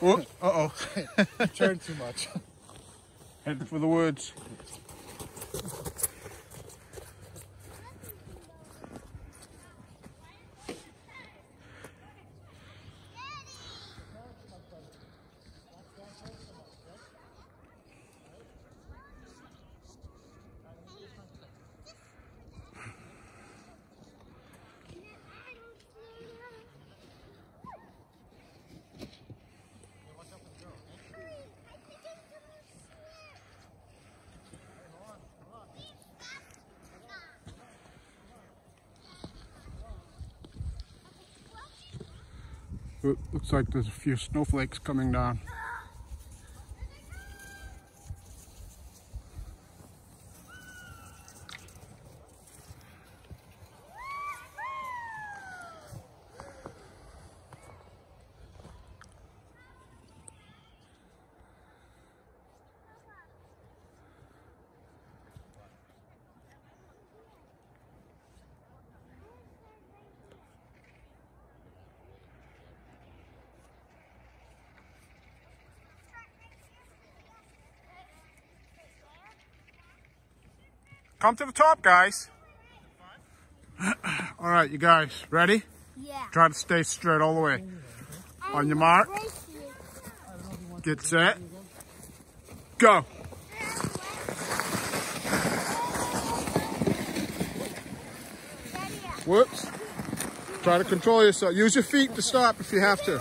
Oh, uh-oh. You turned too much. Heading for the woods. It looks like there's a few snowflakes coming down. Come to the top, guys. All right, you guys, ready? Yeah. Try to stay straight all the way. On your mark. Get set. Go. Whoops. Try to control yourself. Use your feet to stop if you have to.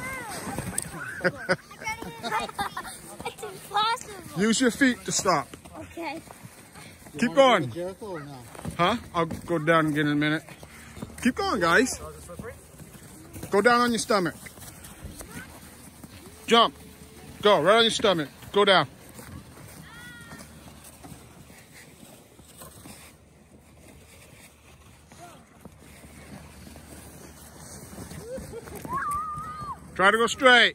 It's impossible. Use your feet to stop. Okay. Keep going. Jericho or no? Huh? I'll go down again in a minute. Keep going, guys. Go down on your stomach. Jump. Go, right on your stomach. Go down. Try to go straight.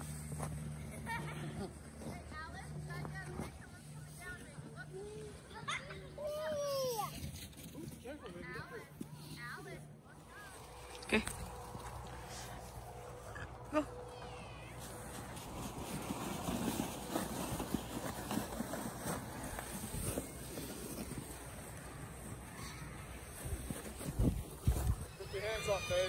Okay. Go. Put your hands up, Dave.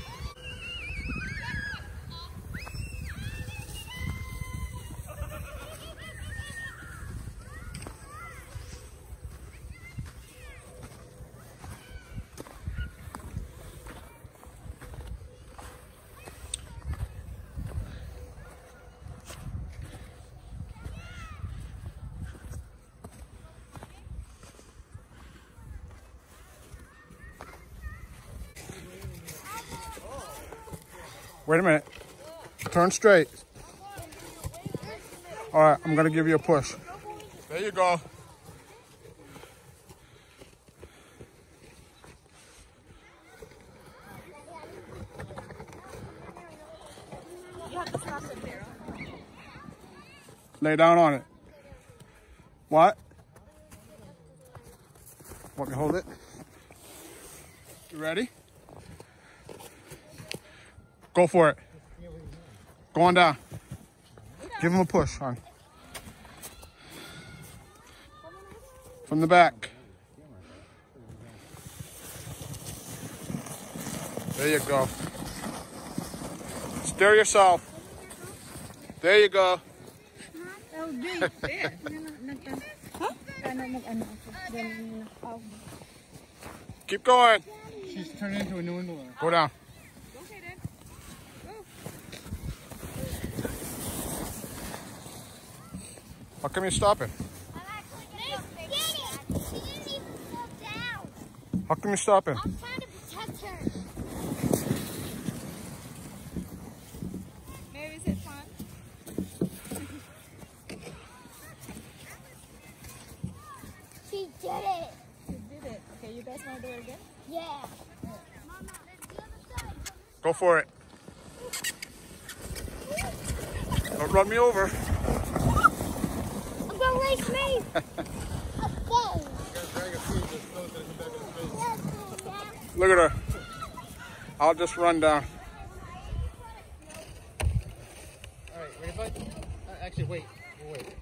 Wait a minute. Turn straight. All right, I'm gonna give you a push. There you go. You have to stop it there. Lay down on it. What? Want me to hold it? You ready? Go for it. Go on down. Give him a push, hon. From the back. There you go. Steer yourself. There you go. Keep going. She's turned into a New Englander. Go down. Okay, then. Go. How come you're stopping? How come you're stopping? I'm trying to protect her. Mary, is it fun? She did it. You did it. Okay, you guys want to do it again? Yeah. Go for it. Don't run me over. I'm gonna race me. Okay. Look at her. I'll just run down. Alright, Actually, wait. Wait.